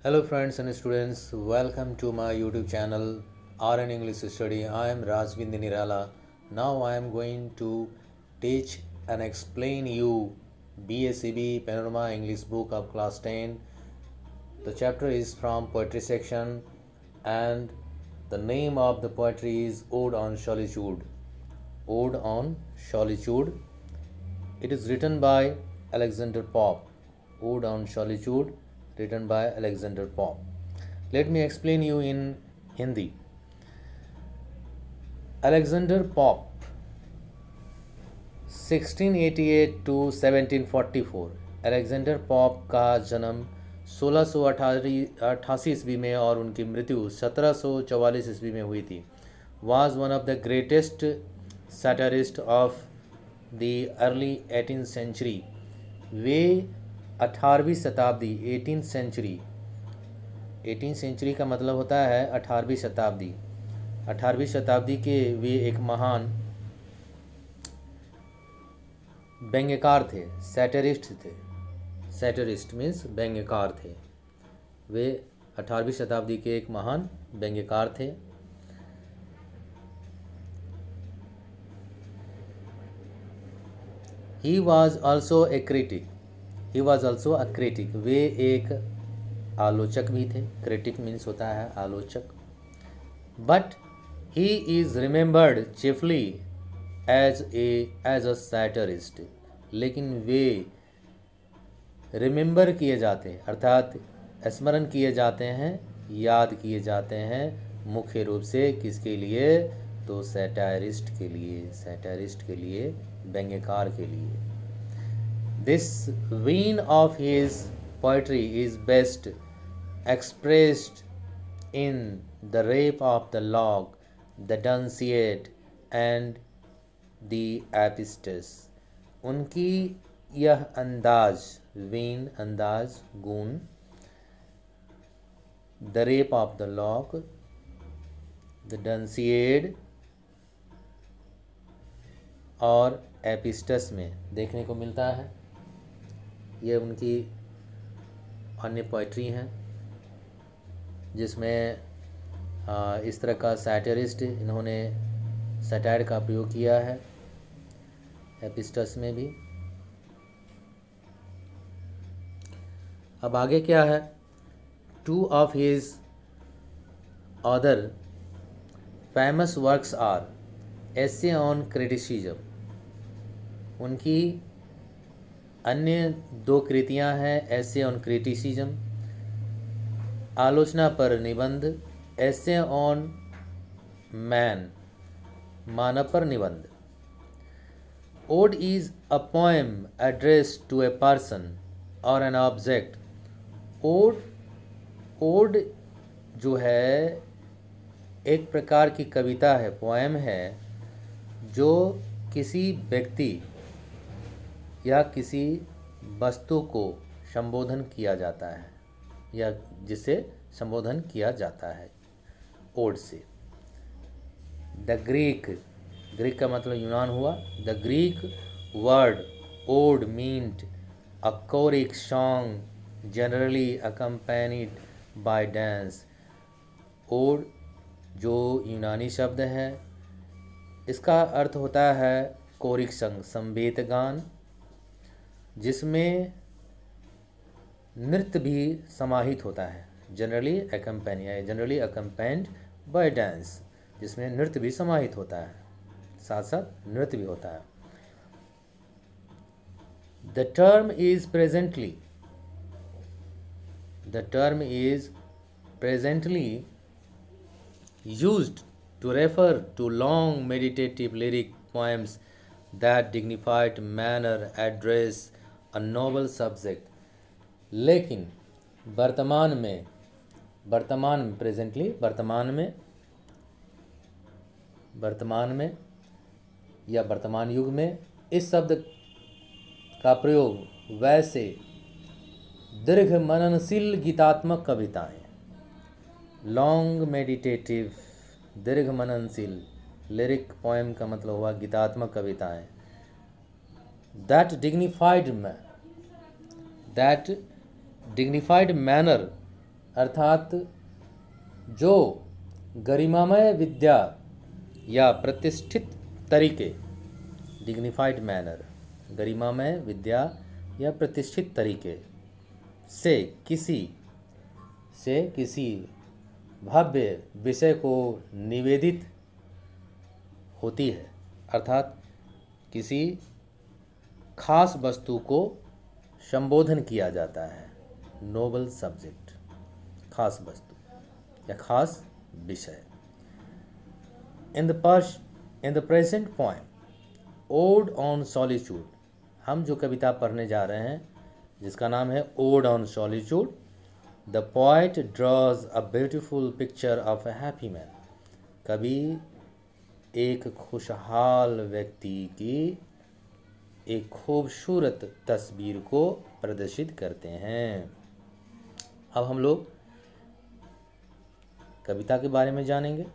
Hello friends and students, welcome to my YouTube channel RN English Study. I am Rajvindra Nirala. Now I am going to teach and explain you BSCB Panorama English book of class 10. The chapter is from poetry section and the name of the poetry is Ode on Solitude. Ode on Solitude. It is written by Alexander Pope. Ode on Solitude written by Alexander Pope. Let me explain you in Hindi. Alexander Pope 1688 to 1744. Alexander Pope का जन्म 1688 ईस्वी में और उनकी मृत्यु 1744 ईस्वी में हुई थी. Was one of the greatest satirist of the early 18th century. वे 18वीं शताब्दी 18th सेंचुरी. 18th सेंचुरी का मतलब होता है 18वीं शताब्दी. 18वीं शताब्दी के वे एक महान व्यंग्यकार थे, सैटरिस्ट थे. सैटरिस्ट मीन्स व्यंग्यकार थे. वे 18वीं शताब्दी के एक महान व्यंग्यकार थे. He was also a critic. He was also a critic. वे एक आलोचक भी थे. क्रिटिक मीन्स होता है आलोचक. But he is remembered chiefly as a satirist. लेकिन वे रिमेंबर किए जाते हैं, अर्थात स्मरण किए जाते हैं, याद किए जाते हैं मुख्य रूप से किसके लिए? तो सैटारिस्ट के लिए. सैटारिस्ट के लिए, व्यंग्यकार के लिए. This vein of his poetry is best expressed in the Rape of the Lock, the Dunciad and the Epistus. उनकी यह अंदाज, वेन अंदाज, गुण, The Rape of the Lock, The Dunciad और एपिस्टस में देखने को मिलता है. ये उनकी अन्य पोइट्री हैं जिसमें इस तरह का सैटरिस्ट इन्होंने सटायर का प्रयोग किया है. एपिस्टस में भी. अब आगे क्या है? Two of his other famous works are essay on criticism. उनकी अन्य दो कृतियां हैं. एसे ऑन क्रिटिसिज्म, आलोचना पर निबंध. एसे ऑन मैन, मानव पर निबंध. Ode is a poem address to a person और एन ऑब्जेक्ट. ओड जो है एक प्रकार की कविता है, पोएम है, जो किसी व्यक्ति या किसी वस्तु को संबोधन किया जाता है या जिसे संबोधन किया जाता है ओड से. द ग्रीक का मतलब यूनान हुआ. The Greek word ode meant a choric song generally accompanied by dance. Ode जो यूनानी शब्द है, इसका अर्थ होता है कोरिक संग, संवेद गान, जिसमें नृत्य भी समाहित होता है. जनरली अकम्पेन्ड बाय डांस, जिसमें नृत्य भी समाहित होता है, साथ साथ नृत्य भी होता है. The term is presently used to refer to long meditative lyric poems that dignified manner address a noble subject. लेकिन वर्तमान में या वर्तमान युग में इस शब्द का प्रयोग वैसे दीर्घ मननशील गीतात्मक कविताएं, लॉन्ग मेडिटेटिव, दीर्घ मननशील, लिरिक पोएम का मतलब हुआ गीतात्मक कविताएं. दैट डिग्निफाइड मैनर अर्थात जो गरिमामय विद्या या प्रतिष्ठित तरीके, डिग्निफाइड मैनर, गरिमामय विद्या या प्रतिष्ठित तरीके से किसी भव्य विषय को निवेदित होती है, अर्थात किसी खास वस्तु को संबोधन किया जाता है। नोबल सब्जेक्ट, खास वस्तु या खास विषय। In the present poem ode on solitude, हम जो कविता पढ़ने जा रहे हैं जिसका नाम है ode on solitude, the poet draws a beautiful picture of a happy man. कवि एक खुशहाल व्यक्ति की एक खूबसूरत तस्वीर को प्रदर्शित करते हैं। अब हम लोग कविता के बारे में जानेंगे।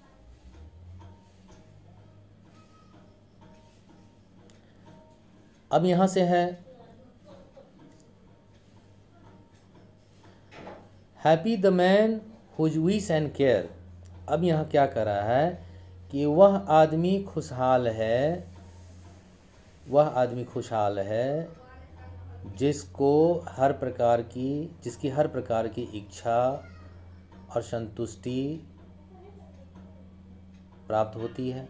अब यहाँ से है happy the man whose wish and care. अब यहाँ क्या कर रहा है कि वह आदमी खुशहाल है जिसकी हर प्रकार की इच्छा और संतुष्टि प्राप्त होती है।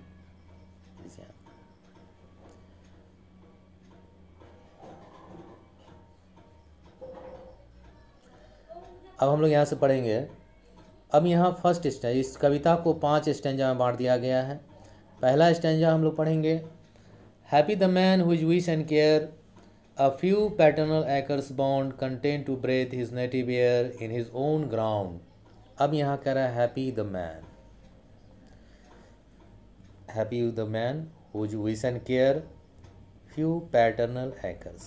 अब हम लोग यहाँ से पढ़ेंगे। अब यहाँ फर्स्ट स्टेंजा, इस कविता को 5 स्टेंजा में बांट दिया गया है। पहला स्टेंजा हम लोग पढ़ेंगे, happy the man whose wish and care a few paternal acres bound content to breathe his native air in his own ground। अब यहाँ कह रहा है happy the man whose wish and care few paternal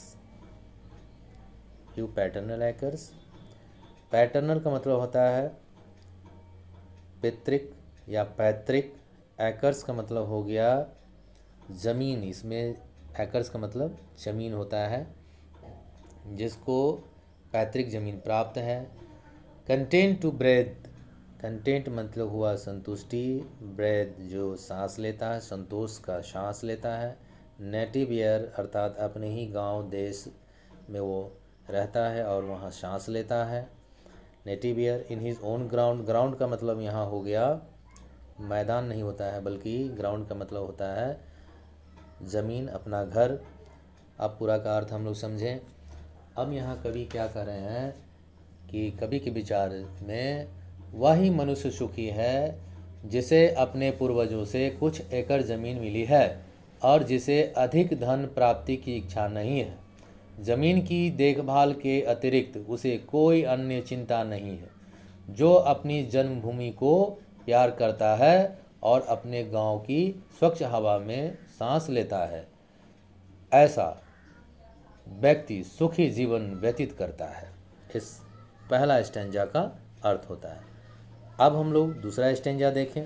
acres। Paternal का मतलब होता है पितृक या पैतृक। एकर्स का मतलब हो गया ज़मीन, इसमें एकर्स का मतलब ज़मीन होता है जिसको पैतृक ज़मीन प्राप्त है। कंटेंट टू ब्रेथ, कंटेंट मतलब हुआ संतुष्टि, ब्रेथ जो सांस लेता है, संतोष का सांस लेता है। नेटिव एयर अर्थात अपने ही गांव देश में वो रहता है और वहाँ सांस लेता है। Native air in his own ground, ground का मतलब यहाँ हो गया मैदान नहीं होता है, बल्कि ग्राउंड का मतलब होता है ज़मीन, अपना घर। अब पूरा का अर्थ हम लोग समझें। अब यहाँ कवि क्या कर रहे हैं कि कवि के विचार में वही मनुष्य सुखी है जिसे अपने पूर्वजों से कुछ एकड़ ज़मीन मिली है और जिसे अधिक धन प्राप्ति की इच्छा नहीं है। ज़मीन की देखभाल के अतिरिक्त उसे कोई अन्य चिंता नहीं है, जो अपनी जन्मभूमि को प्यार करता है और अपने गांव की स्वच्छ हवा में सांस लेता है। ऐसा व्यक्ति सुखी जीवन व्यतीत करता है। इस पहला स्टेंजा का अर्थ होता है। अब हम लोग दूसरा स्टेंजा देखें।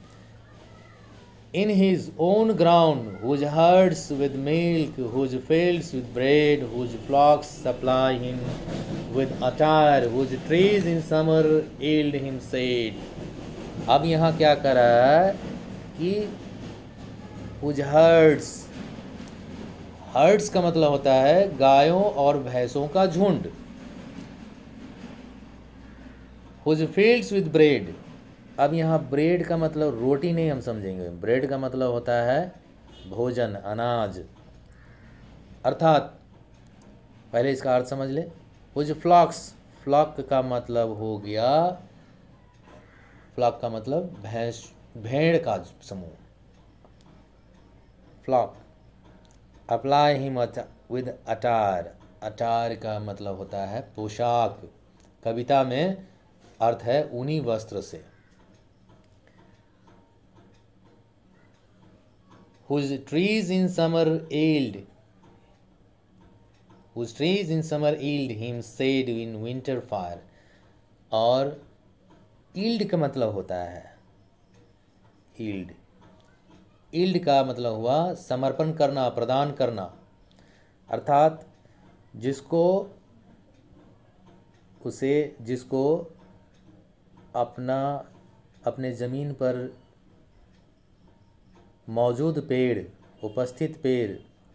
In his own ground, whose herds with milk, whose fields with bread, whose flocks supply him with attire, whose trees in summer yield him shade। अब यहाँ क्या कर रहा है कि whose herds, herds का मतलब होता है गायों और भैंसों का झुंड। whose fields with bread, अब यहाँ ब्रेड का मतलब रोटी नहीं हम समझेंगे, ब्रेड का मतलब होता है भोजन, अनाज। अर्थात पहले इसका अर्थ समझ ले। कुछ फ्लॉक्स, फ्लॉक का मतलब हो गया, फ्लॉक का मतलब भैंस, भेड़ का समूह। Flock. Apply him with attire, attire का मतलब होता है पोशाक। कविता में अर्थ है ऊनी वस्त्र से। Whose trees in summer yield, whose trees in summer yield him shade in winter fire। और yield का मतलब होता है yield, yield का मतलब हुआ समर्पण करना, प्रदान करना। अर्थात जिसको अपने ज़मीन पर मौजूद पेड़, उपस्थित पेड़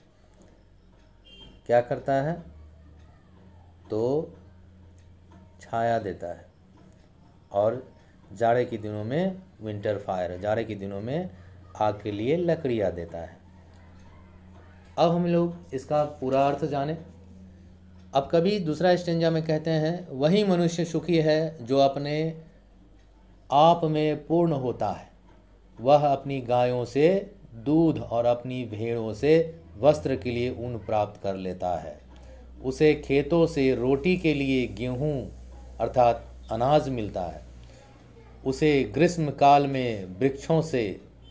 क्या करता है, तो छाया देता है। और जाड़े के दिनों में विंटर फायर, जाड़े के दिनों में आग के लिए लकड़ियाँ देता है। अब हम लोग इसका पूरा अर्थ जाने। अब कभी दूसरा स्टेंजा में कहते हैं, वही मनुष्य सुखी है जो अपने आप में पूर्ण होता है। वह अपनी गायों से दूध और अपनी भेड़ों से वस्त्र के लिए ऊन प्राप्त कर लेता है। उसे खेतों से रोटी के लिए गेहूँ अर्थात अनाज मिलता है। उसे ग्रीष्म काल में वृक्षों से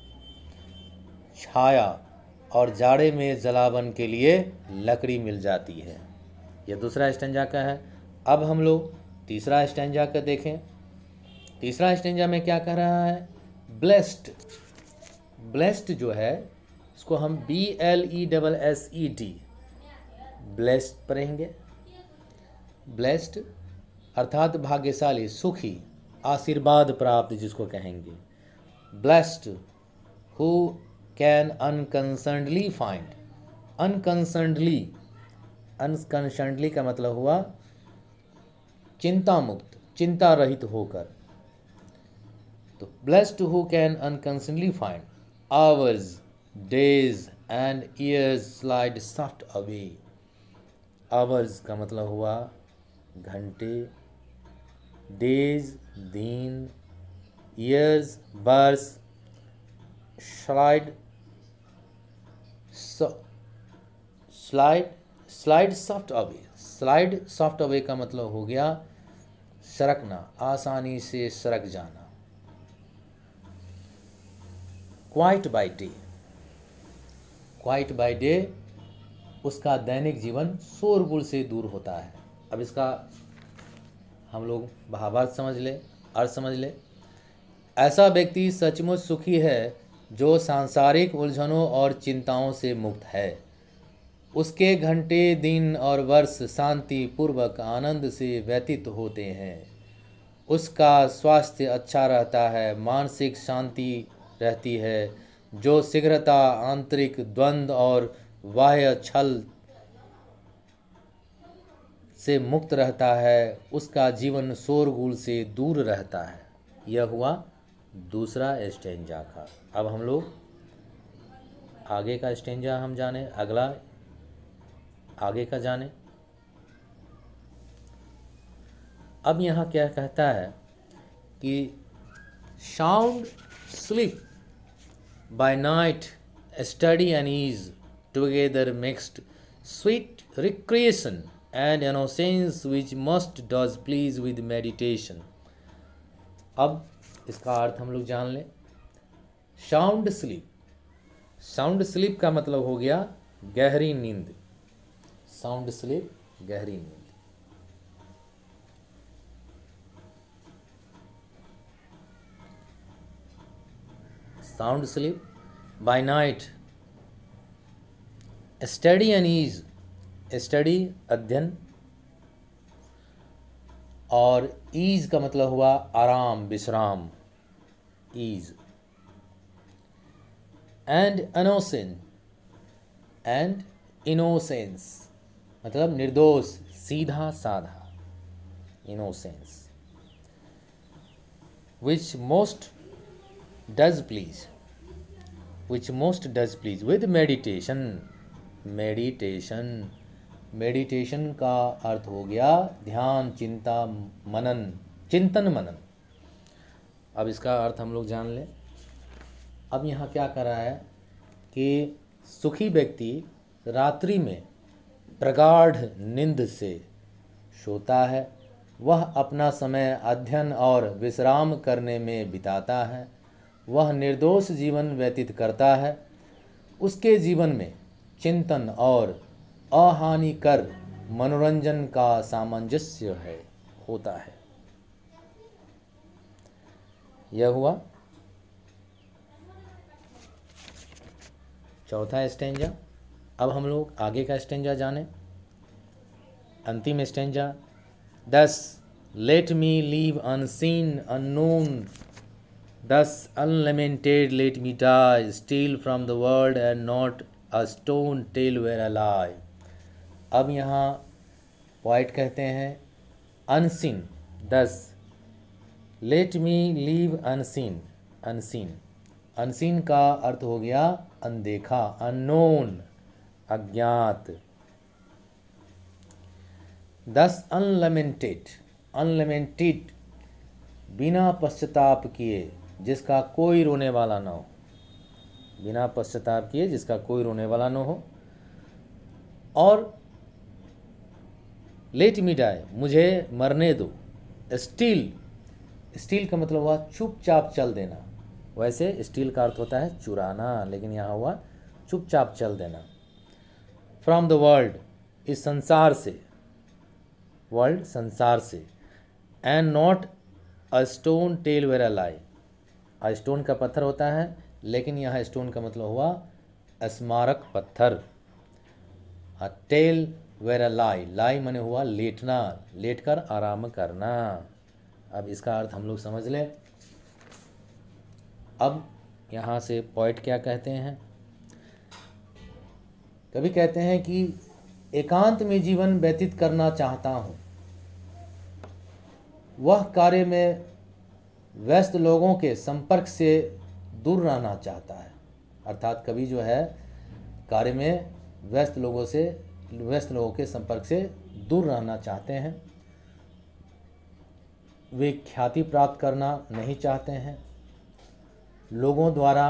छाया और जाड़े में जलावन के लिए लकड़ी मिल जाती है। यह दूसरा स्टेंजा का है। अब हम लोग तीसरा स्टेंजा का देखें। तीसरा स्टेंजा में क्या कह रहा है, ब्लेस्ड। ब्लेस्ड जो है इसको हम BLESSED ब्लेस्ड पढ़ेंगे। ब्लेस्ड अर्थात भाग्यशाली, सुखी, आशीर्वाद प्राप्त जिसको कहेंगे। Blessed who can unconcernedly find. Unconcernedly, unconcernedly का मतलब हुआ चिंता मुक्त, चिंता रहित होकर। तो blessed who can unconcernedly find hours, days and years slide soft away. Hours का मतलब हुआ घंटे, डेज दिन, ईयर्स वर्ष, slide slide soft away. Slide soft away का मतलब हो गया सरकना, आसानी से सरक जाना। Quiet by day, quiet by day उसका दैनिक जीवन शोरगुल से दूर होता है। अब इसका हम लोग भावार्थ समझ ले, अर्थ समझ ले। ऐसा व्यक्ति सचमुच सुखी है जो सांसारिक उलझनों और चिंताओं से मुक्त है। उसके घंटे, दिन और वर्ष शांति पूर्वक आनंद से व्यतीत होते हैं। उसका स्वास्थ्य अच्छा रहता है, मानसिक शांति रहती है, जो शीघ्रता, आंतरिक द्वंद्व और बाह्य छल से मुक्त रहता है। उसका जीवन शोरगुल से दूर रहता है। यह हुआ दूसरा स्टेंजा का। अब हम लोग आगे का स्टेंजा हम जाने, अगला आगे का जाने। अब यहाँ क्या कहता है कि sound sleep by night, study and ease together mixed, sweet recreation and innocence which must does please with meditation। अब इसका अर्थ हम लोग जान लें। साउंड स्लीप, साउंड स्लीप का मतलब हो गया गहरी नींद। साउंड स्लीप, गहरी नींद। Sound sleep by night, study and ease, study अध्ययन, और ईज का मतलब हुआ आराम, विश्राम, ईज। एंड इनोसेंस मतलब निर्दोष, सीधा साधा, innocence. Which most does please, which most does please with meditation. Meditation, meditation का अर्थ हो गया ध्यान, चिंता, मनन, चिंतन मनन। अब इसका अर्थ हम लोग जान लें। अब यहाँ क्या कर रहा है कि सुखी व्यक्ति रात्रि में प्रगाढ़ नींद से सोता है। वह अपना समय अध्ययन और विश्राम करने में बिताता है। वह निर्दोष जीवन व्यतीत करता है। उसके जीवन में चिंतन और अहानिकर मनोरंजन का सामंजस्य होता है। यह हुआ चौथा स्टेंजा। अब हम लोग आगे का स्टेंजा जाने। अंतिम stanza 10 Let me live unseen, unknown, thus unlamented let me die, steal from the world and not a stone tell where I lie. अब यहाँ पोइट कहते हैं अनसीन, दस let me live unseen, unseen, unseen का अर्थ हो गया अनदेखा, अननोन, अज्ञात। दस अनलमेंटेड, अनलिमिटेड, बिना पश्चाताप किए जिसका कोई रोने वाला ना हो, बिना पश्चाताप किए जिसका कोई रोने वाला ना हो। और लेट मी डाई, मुझे मरने दो। स्टील, स्टील का मतलब हुआ चुपचाप चल देना, वैसे स्टील का अर्थ होता है चुराना, लेकिन यहाँ हुआ चुपचाप चल देना। फ्रॉम द वर्ल्ड, इस संसार से, वर्ल्ड संसार से। And not a stone tell where I lie, a stone का पत्थर होता है, लेकिन यहाँ स्टोन का मतलब हुआ स्मारक पत्थर। टेल वेर अ लाई, लाई माने हुआ लेटना, लेटकर आराम करना। अब इसका अर्थ हम लोग समझ लें। अब यहाँ से पोइट क्या कहते हैं, कभी कहते हैं कि एकांत में जीवन व्यतीत करना चाहता हूँ, वह कार्य में व्यस्त लोगों के संपर्क से दूर रहना चाहता है। अर्थात कवि जो है कार्य में व्यस्त लोगों के संपर्क से दूर रहना चाहते हैं। वे ख्याति प्राप्त करना नहीं चाहते हैं, लोगों द्वारा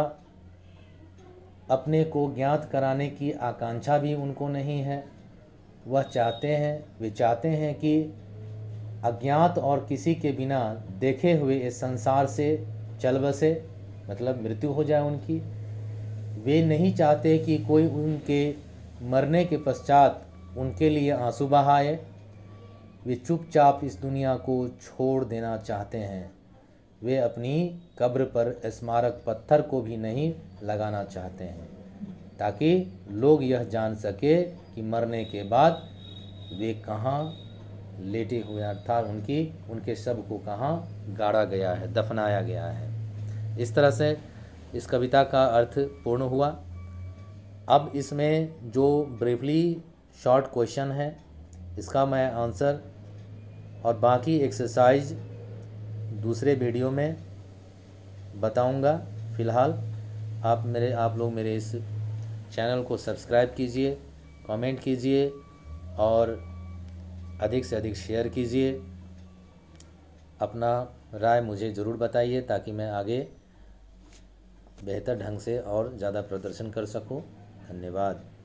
अपने को ज्ञात कराने की आकांक्षा भी उनको नहीं है। वे चाहते हैं कि अज्ञात और किसी के बिना देखे हुए इस संसार से चल बसे, मतलब मृत्यु हो जाए उनकी। वे नहीं चाहते कि कोई उनके मरने के पश्चात उनके लिए आंसू बहाए। वे चुपचाप इस दुनिया को छोड़ देना चाहते हैं। वे अपनी कब्र पर स्मारक पत्थर को भी नहीं लगाना चाहते हैं, ताकि लोग यह जान सके कि मरने के बाद वे कहाँ लेटे हुए, अर्थात उनके शव को कहाँ गाड़ा गया है, दफनाया गया है। इस तरह से इस कविता का अर्थ पूर्ण हुआ। अब इसमें जो ब्रीफली शॉर्ट क्वेश्चन है, इसका मैं आंसर और बाकी एक्सरसाइज दूसरे वीडियो में बताऊंगा। फ़िलहाल आप लोग मेरे इस चैनल को सब्सक्राइब कीजिए, कमेंट कीजिए और अधिक से अधिक शेयर कीजिए। अपना राय मुझे ज़रूर बताइए, ताकि मैं आगे बेहतर ढंग से और ज़्यादा प्रदर्शन कर सकूं। धन्यवाद।